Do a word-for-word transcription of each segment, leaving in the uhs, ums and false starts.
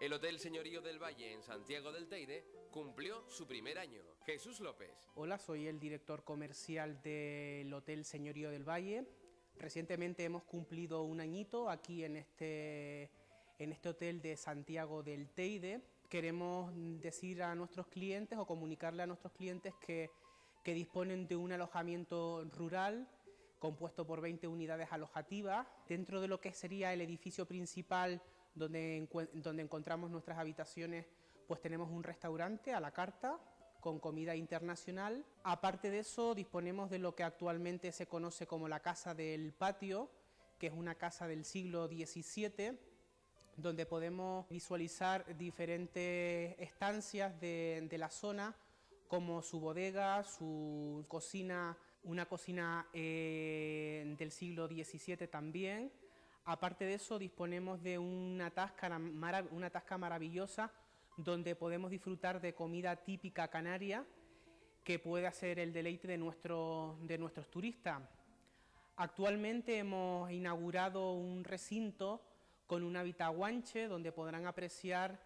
El Hotel Señorío del Valle en Santiago del Teide cumplió su primer año. Jesús López. Hola, soy el director comercial del Hotel Señorío del Valle. Recientemente hemos cumplido un añito aquí en este, en este hotel de Santiago del Teide. Queremos decir a nuestros clientes o comunicarle a nuestros clientes que, que disponen de un alojamiento rural compuesto por veinte unidades alojativas. Dentro de lo que sería el edificio principal donde, donde encontramos nuestras habitaciones, pues tenemos un restaurante a la carta con comida internacional. Aparte de eso, disponemos de lo que actualmente se conoce como la Casa del Patio, que es una casa del siglo diecisiete, donde podemos visualizar diferentes estancias de, de la zona, como su bodega, su cocina, una cocina eh, del siglo diecisiete también. Aparte de eso, disponemos de una tasca, una tasca maravillosa donde podemos disfrutar de comida típica canaria que puede hacer el deleite de, nuestro, de nuestros turistas. Actualmente hemos inaugurado un recinto con un hábitat guanche donde podrán apreciar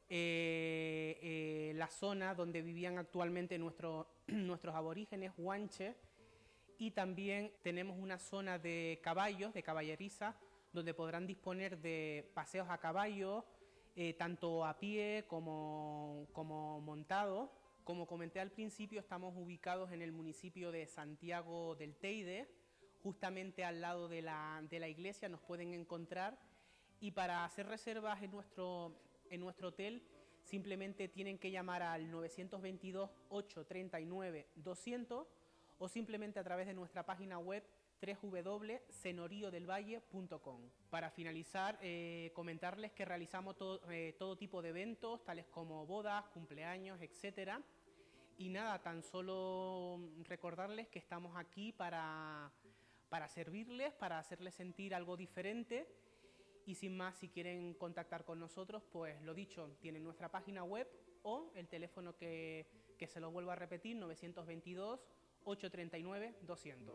eh, eh, la zona donde vivían actualmente nuestro, nuestros aborígenes guanches, y también tenemos una zona de caballos, de caballeriza, donde podrán disponer de paseos a caballo, eh, tanto a pie como, como montados. Como comenté al principio, estamos ubicados en el municipio de Santiago del Teide, justamente al lado de la, de la iglesia nos pueden encontrar, y para hacer reservas en nuestro, en nuestro hotel simplemente tienen que llamar al nueve dos dos, ocho tres nueve, doscientos o simplemente a través de nuestra página web doble u doble u doble punto senorio del valle punto com. Para finalizar, eh, comentarles que realizamos todo, eh, todo tipo de eventos, tales como bodas, cumpleaños, etcétera. Y nada, tan solo recordarles que estamos aquí para, para servirles, para hacerles sentir algo diferente. Y sin más, si quieren contactar con nosotros, pues lo dicho, tienen nuestra página web o el teléfono que, que se lo vuelvo a repetir, nueve dos dos, ocho tres nueve, doscientos.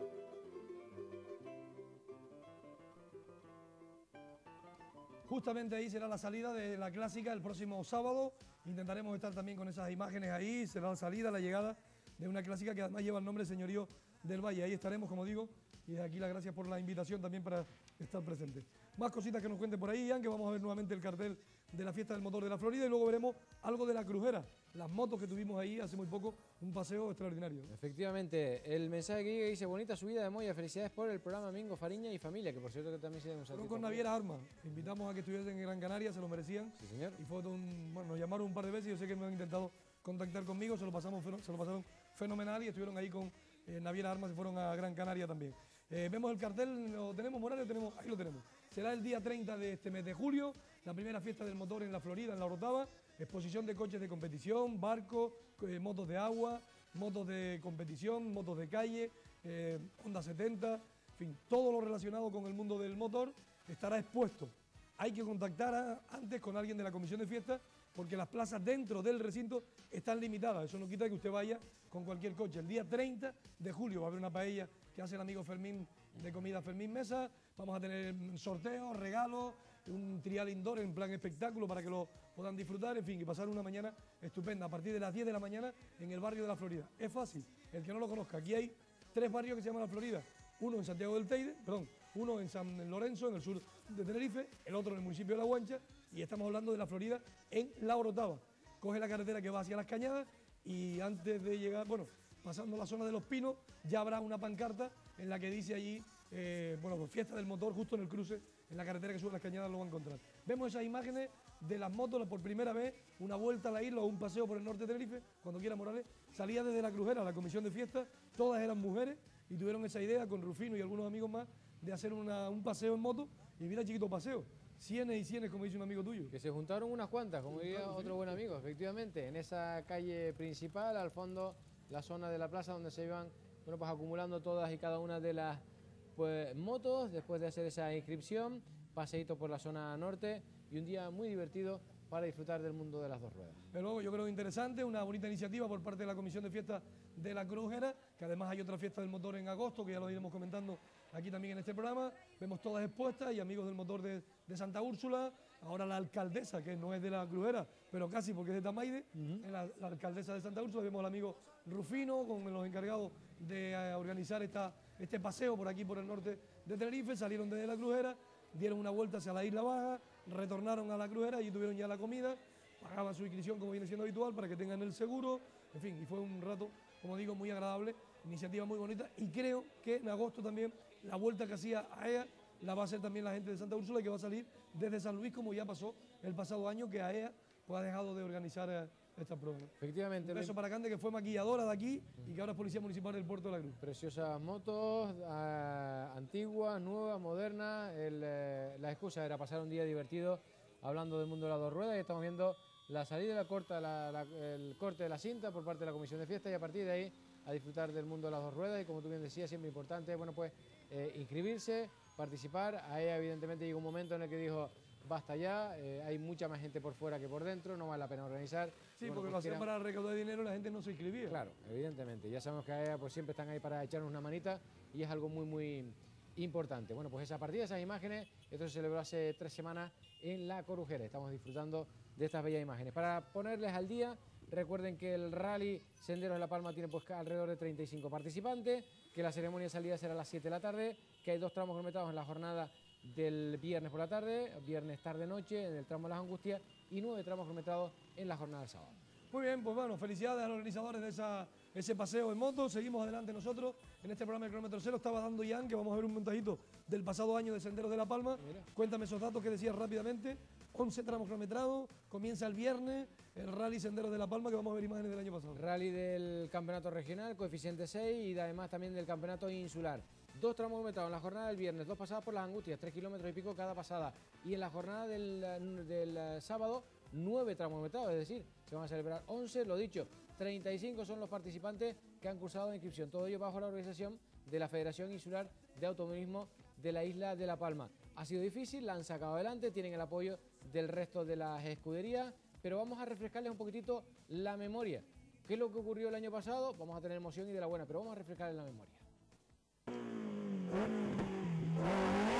Justamente ahí será la salida de la clásica el próximo sábado. Intentaremos estar también con esas imágenes ahí. Será la salida, la llegada de una clásica que además lleva el nombre Señorío del Valle. Ahí estaremos, como digo, y desde aquí las gracias por la invitación también para estar presente. Más cositas que nos cuente por ahí, Ian, que vamos a ver nuevamente el cartel de la Fiesta del Motor de la Florida, y luego veremos algo de la crujera, las motos que tuvimos ahí hace muy poco, un paseo extraordinario. Efectivamente, el mensaje que llega dice: bonita subida de Moya, felicidades por el programa Mingo, Fariña y Familia, que por cierto que también se deben Fueron con Naviera Armas, invitamos a que estuviesen en Gran Canaria, se lo merecían. Sí, señor. Y fue un, bueno, nos llamaron un par de veces, yo sé que me han intentado contactar conmigo, se lo, pasamos, se lo pasaron fenomenal y estuvieron ahí con eh, Naviera Armas, se fueron a Gran Canaria también. Eh, vemos el cartel, ¿lo tenemos, Morales? Tenemos, ahí lo tenemos. Será el día treinta de este mes de julio, la primera fiesta del motor en la Florida, en La Orotava, exposición de coches de competición, barcos, eh, motos de agua, motos de competición, motos de calle, eh, Honda setenta, en fin, todo lo relacionado con el mundo del motor estará expuesto. Hay que contactar a, antes con alguien de la comisión de fiestas, porque las plazas dentro del recinto están limitadas. Eso no quita que usted vaya con cualquier coche. El día treinta de julio va a haber una paella que hace el amigo Fermín de Comida Fermín Mesa. Vamos a tener sorteos, regalos, un trial indoor en plan espectáculo para que lo puedan disfrutar, en fin, y pasar una mañana estupenda a partir de las diez de la mañana en el barrio de la Florida. Es fácil, el que no lo conozca, aquí hay tres barrios que se llaman la Florida. Uno en Santiago del Teide, perdón, uno en San Lorenzo, en el sur de Tenerife, el otro en el municipio de La Guancha, y estamos hablando de la Florida en La Orotava. Coge la carretera que va hacia Las Cañadas y antes de llegar, bueno, pasando la zona de Los Pinos, ya habrá una pancarta en la que dice allí, eh, bueno, pues fiesta del motor, justo en el cruce, en la carretera que sube a Las Cañadas lo va a encontrar. Vemos esas imágenes de las motos por primera vez, una vuelta a la isla o un paseo por el norte de Tenerife, cuando quiera Morales, salía desde la crujera, la comisión de fiestas, todas eran mujeres y tuvieron esa idea con Rufino y algunos amigos más de hacer una, un paseo en moto, y mira, chiquito paseo, cienes y cienes, como dice un amigo tuyo. Que se juntaron unas cuantas, como diría claro, otro sí. buen amigo, efectivamente, en esa calle principal, al fondo, la zona de la plaza donde se iban, bueno, pues acumulando todas y cada una de las pues, motos, después de hacer esa inscripción, paseíto por la zona norte y un día muy divertido para disfrutar del mundo de las dos ruedas. Pero luego yo creo interesante, una bonita iniciativa por parte de la Comisión de Fiestas de la Crujera, que además hay otra fiesta del motor en agosto, que ya lo iremos comentando aquí también en este programa. Vemos todas expuestas y amigos del motor de, de Santa Úrsula, ahora la alcaldesa, que no es de la Crujera, pero casi porque es de Tamaide, uh-huh. la, la alcaldesa de Santa Úrsula, vemos al amigo Rufino con los encargados de eh, organizar esta, este paseo por aquí, por el norte de Tenerife. Salieron desde la Crujera, dieron una vuelta hacia la Isla Baja, retornaron a la Crujera y tuvieron ya la comida, pagaban su inscripción como viene siendo habitual para que tengan el seguro, en fin, y fue un rato, como digo, muy agradable, iniciativa muy bonita, y creo que en agosto también la vuelta que hacía a ella la va a hacer también la gente de Santa Úrsula, que va a salir desde San Luis, como ya pasó el pasado año, que a ella pues, ha dejado de organizar eh, esta prueba. Efectivamente. Un beso para Cande, que fue maquilladora de aquí y que ahora es Policía Municipal del Puerto de la Cruz. Preciosas motos, eh, antiguas, nuevas, modernas. El, eh, la excusa era pasar un día divertido hablando del mundo de las dos ruedas, y estamos viendo la salida, la corta, la, la, el corte de la cinta por parte de la Comisión de Fiesta, y a partir de ahí a disfrutar del mundo de las dos ruedas. Y como tú bien decías, siempre importante, bueno, pues eh, inscribirse, participar. A ella evidentemente llegó un momento en el que dijo basta ya, eh, hay mucha más gente por fuera que por dentro, no vale la pena organizar. Sí, bueno, porque pues lo hacían quieran... para recaudar dinero y la gente no se inscribía. Claro, evidentemente, ya sabemos que a ella pues siempre están ahí para echarnos una manita y es algo muy muy importante. Bueno, pues a partir de esas imágenes, esto se celebró hace tres semanas en La Corujera, estamos disfrutando de estas bellas imágenes. Para ponerles al día, recuerden que el Rally Senderos de La Palma tiene pues alrededor de treinta y cinco participantes, que la ceremonia de salida será a las siete de la tarde, que hay dos tramos cronometrados en la jornada del viernes por la tarde, viernes tarde-noche en el tramo de las Angustias, y nueve tramos cronometrados en la jornada del sábado. Muy bien, pues bueno, felicidades a los organizadores de esa, ese paseo en moto. Seguimos adelante nosotros en este programa de Kilómetro Cero. Estaba dando Ian, que vamos a ver un montajito del pasado año de Senderos de La Palma. Mira. Cuéntame esos datos que decías rápidamente. once tramos cronometrados, comienza el viernes el Rally Senderos de La Palma, que vamos a ver imágenes del año pasado. Rally del campeonato regional, coeficiente seis, y además también del campeonato insular. Dos tramos cronometrados en la jornada del viernes, dos pasadas por las Angustias, tres kilómetros y pico cada pasada. Y en la jornada del, del sábado, nueve tramos cronometrados, es decir, se van a celebrar once, lo dicho, treinta y cinco son los participantes que han cursado la inscripción, todo ello bajo la organización de la Federación Insular de Automovilismo de la Isla de La Palma. Ha sido difícil, la han sacado adelante, tienen el apoyo del resto de las escuderías, pero vamos a refrescarles un poquitito la memoria. ¿Qué es lo que ocurrió el año pasado? Vamos a tener emoción y de la buena, pero vamos a refrescarles la memoria.